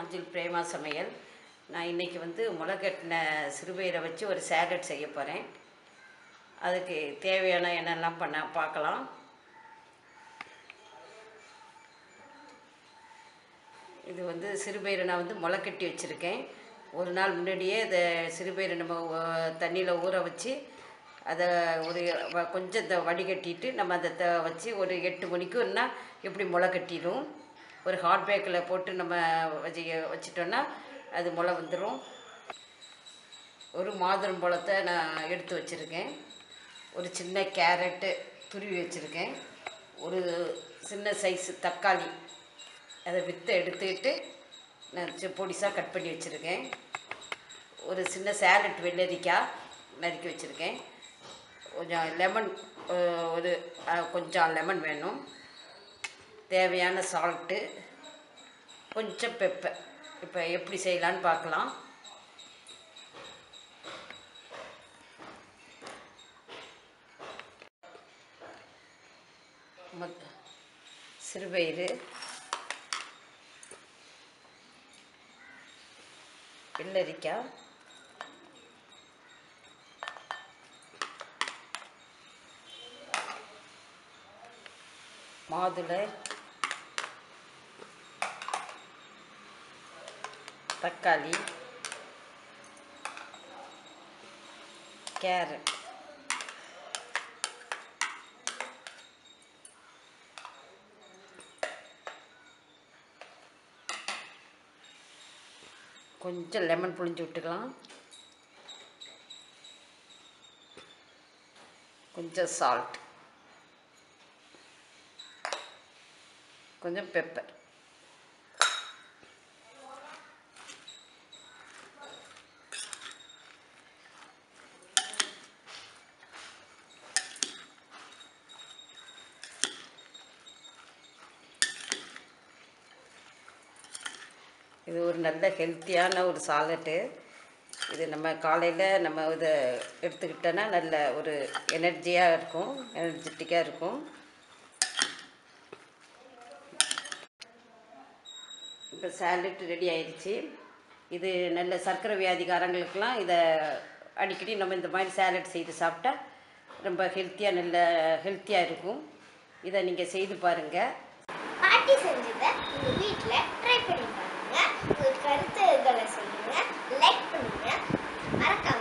Nanjil Prema Samayal. நான் இன்னைக்கு முளைக்கட்டின சிறுபயிரை வச்சு ஒரு சாலட் செய்ய போறேன். அதுக்கு தேவையான என்னெல்லாம் பார்க்கலாம். இது சிறுபயிரை நான் முளைக்கட்டி வச்சிருக்கேன். ஒரு நாள் முன்னாடியே இந்த சிறுபயிரை நம்ம தண்ணியில் ஊற வச்சு அதை ஒரு கொஞ்சம் வடிகட்டிட்டு நம்ம அதை வச்சு ஒரு 8 மணிக்குன்னா எப்படி முளைக்கட்டிடும். ஒரு ஹாட் பேக்கில் போட்டு நம்ம வச்சிட்டோன்னா அது முளை வந்துடும். ஒரு மாதுளம் பழத்தை நான் எடுத்து வச்சுருக்கேன். ஒரு சின்ன கேரட்டு துருவி வச்சுருக்கேன். ஒரு சின்ன சைஸு தக்காளி அதை எடுத்துக்கிட்டு நான் பொடிசாக கட் பண்ணி வச்சுருக்கேன். ஒரு சின்ன சேலட் வெள்ளரிக்காய் நறுக்கி வச்சுருக்கேன். கொஞ்சம் லெமன், கொஞ்சம் லெமன் வேணும். தேவையான சால்ட்டு, கொஞ்சம் பெப்பர். இப்போ எப்படி செய்யலான்னு பார்க்கலாம். சிறுபயிறு, வெள்ளரிக்காய், மாதுளை, தக்காளி, கேரட், கொஞ்சம் லெமன் புழிஞ்சு விட்டுக்கலாம். கொஞ்சம் சால்ட், கொஞ்சம் பெப்பர். இது ஒரு நல்ல ஹெல்த்தியான ஒரு சாலட்டு. இது நம்ம காலையில் நம்ம இதை எடுத்துக்கிட்டோன்னா நல்ல ஒரு எனர்ஜியாக இருக்கும், எனர்ஜெட்டிக்காக இருக்கும். இப்போ சாலட் ரெடி ஆயிடுச்சு. இது நல்ல சர்க்கரை வியாதிகாரங்களுக்கெல்லாம் இதை அடிக்கடி நம்ம இந்த மாதிரி சாலட் செய்து சாப்பிட்டா ரொம்ப ஹெல்த்தியாக நல்ல ஹெல்த்தியாக இருக்கும். இதை நீங்கள் செய்து பாருங்கள். பாட்டி செஞ்சதை உங்கள் வீட்டில் ட்ரை பண்ணி பாருங்கள். உங்கள் கருத்துக்களை சொல்லுங்கள், லைக் பண்ணுங்கள், மறக்காம